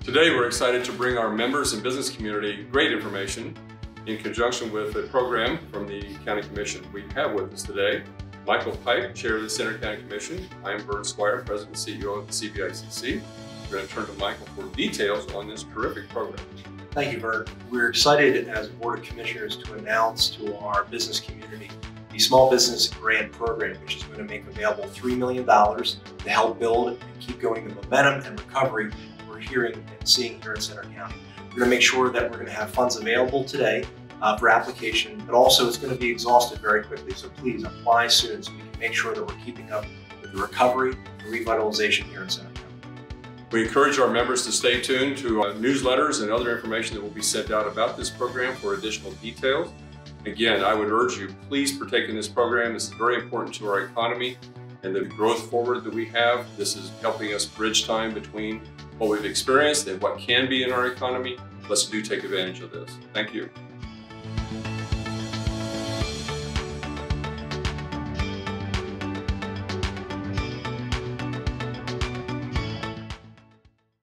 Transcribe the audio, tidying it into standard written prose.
Today we're excited to bring our members and business community great information in conjunction with a program from the County Commission. We have with us today Michael Pike, Chair of the Center County Commission. I am Bert Squire, President and CEO of the CBICC. We're going to turn to Michael for details on this terrific program. Thank you, Bert. We're excited as Board of Commissioners to announce to our business community the Small Business Grant Program, which is going to make available $3 million to help build and keep going the momentum and recovery we're hearing and seeing here in Center County. We're going to make sure that we're going to have funds available today for application, but also it's going to be exhausted very quickly. So please apply soon so we can make sure that we're keeping up with the recovery and revitalization here in Center County. We encourage our members to stay tuned to newsletters and other information that will be sent out about this program for additional details. Again, I would urge you, please partake in this program. This is very important to our economy and the growth forward that we have. This is helping us bridge time between what we've experienced and what can be in our economy. Let's do take advantage of this. Thank you.